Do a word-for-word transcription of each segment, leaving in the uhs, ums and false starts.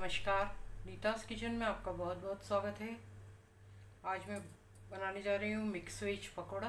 नमस्कार। नीतास किचन में आपका बहुत बहुत स्वागत है। आज मैं बनाने जा रही हूँ mix veg pakora.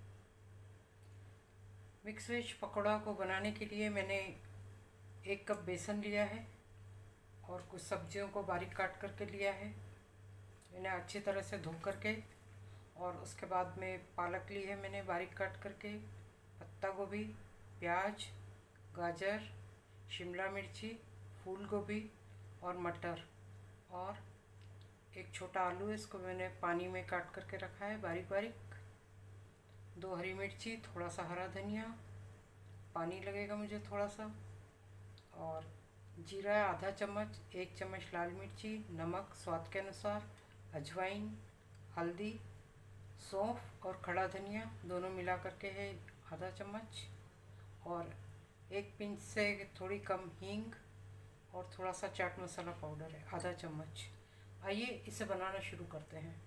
Mix veg pakora को बनाने के लिए मैंने एक कप बेसन लिया है और कुछ सब्जियों को बारीक काट करके लिया है। इन्हें अच्छी तरह से धो करके, और उसके बाद में पालक ली है मैंने बारीक काट करके, पत्ता गोभी, प्याज, गाजर, शिमला मिर्ची, फूल गोभी और मटर, और एक छोटा आलू है, इसको मैंने पानी में काट करके रखा है बारीक बारीक। दो हरी मिर्ची, थोड़ा सा हरा धनिया, पानी लगेगा मुझे थोड़ा सा, और जीरा आधा चम्मच, एक चम्मच लाल मिर्ची, नमक स्वाद के अनुसार, अजवाइन, हल्दी, सौंफ और खड़ा धनिया दोनों मिला करके है आधा चम्मच, और एक पिंच से थोड़ी कम हींग, और थोड़ा सा चाट मसाला पाउडर है आधा चम्मच। आइए इसे बनाना शुरू करते हैं।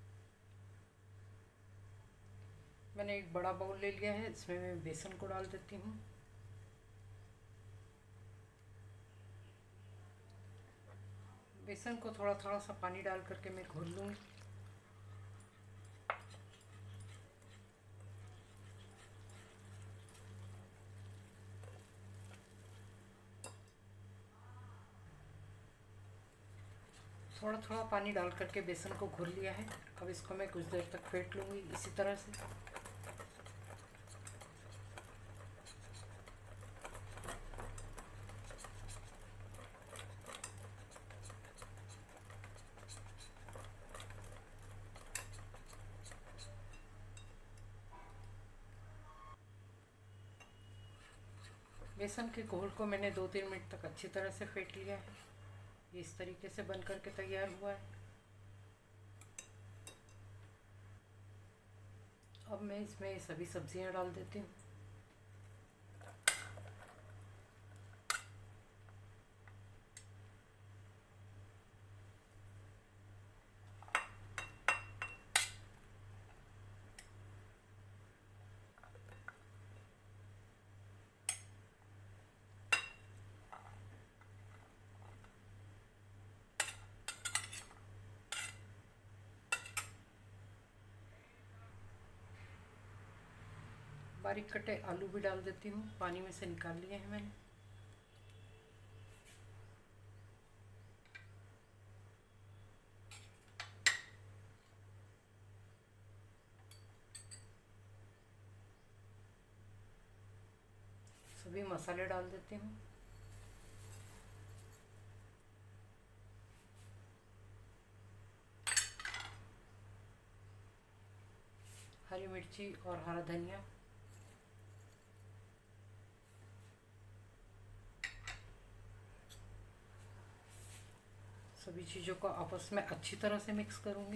मैंने एक बड़ा बाउल ले लिया है, इसमें मैं बेसन को डाल देती हूँ। बेसन को थोड़ा थोड़ा सा पानी डाल करके मैं घोल लूँगी। थोड़ा थोड़ा पानी डाल करके बेसन को घोल लिया है। अब इसको मैं कुछ देर तक फेंट लूँगी इसी तरह से। बेसन के घोल को मैंने दो तीन मिनट तक अच्छी तरह से फेंट लिया है। ये इस तरीके से बन करके तैयार हुआ है। अब मैं इसमें सभी सब्जियां डाल देती हूँ। बारीक कटे आलू भी डाल देती हूँ, पानी में से निकाल लिए हैं मैंने। सभी मसाले डाल देती हूँ। हरी मिर्ची और हरा धनिया, सभी चीज़ों को आपस में अच्छी तरह से मिक्स करूँगी।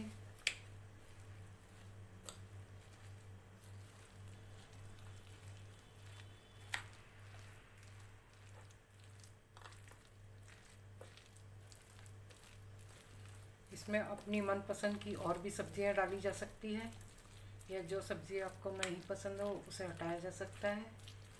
इसमें अपनी मनपसंद की और भी सब्जियां डाली जा सकती है, या जो सब्ज़ी आपको नहीं पसंद हो उसे हटाया जा सकता है।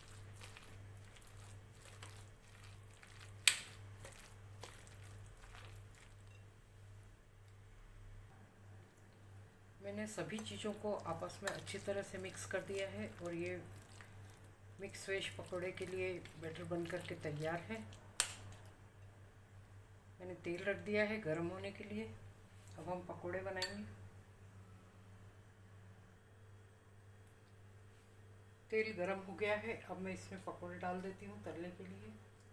मैंने सभी चीज़ों को आपस में अच्छी तरह से मिक्स कर दिया है, और ये मिक्स वेज पकौड़े के लिए बैटर बन करके तैयार है। मैंने तेल रख दिया है गर्म होने के लिए। अब हम पकौड़े बनाएंगे। तेल गरम हो गया है, अब मैं इसमें पकौड़े डाल देती हूँ तलने के लिए।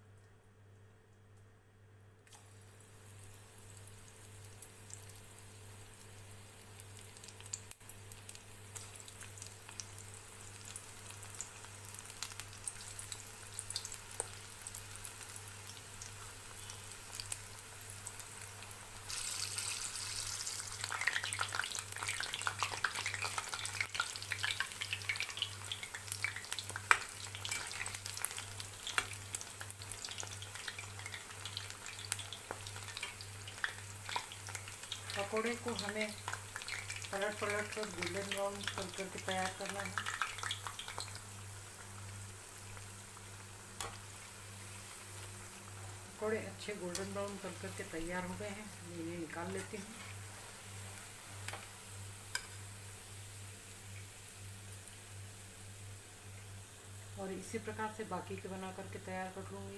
पकौड़े को हमें पलट पलट कर गोल्डन ब्राउन कर करके तैयार करना है। पकौड़े अच्छे गोल्डन ब्राउन कर करके तैयार हो गए हैं। मैं इन्हें निकाल लेती हूँ। और इसी प्रकार से बाकी के बना करके तैयार कर लूँगी।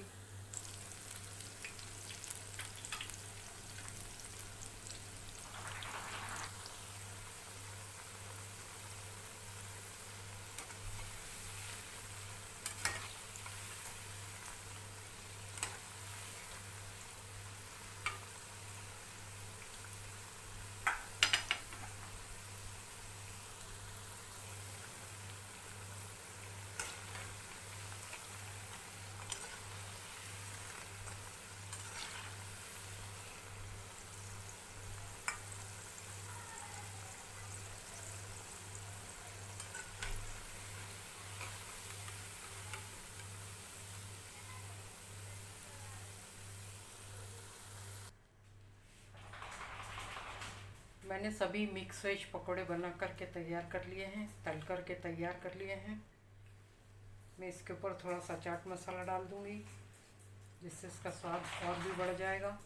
मैंने सभी मिक्स वेज पकोड़े बना करके तैयार कर लिए हैं, तल करके तैयार कर लिए हैं। मैं इसके ऊपर थोड़ा सा चाट मसाला डाल दूंगी, जिससे इसका स्वाद और भी बढ़ जाएगा।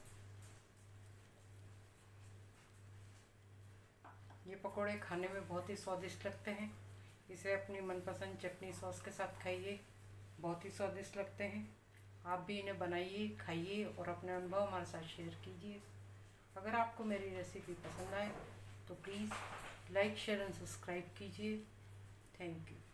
ये पकोड़े खाने में बहुत ही स्वादिष्ट लगते हैं। इसे अपनी मनपसंद चटनी सॉस के साथ खाइए, बहुत ही स्वादिष्ट लगते हैं। आप भी इन्हें बनाइए, खाइए और अपने अनुभव हमारे साथ शेयर कीजिए। अगर आपको मेरी रेसिपी पसंद आए तो please like share and subscribe कीजिए। Thank you.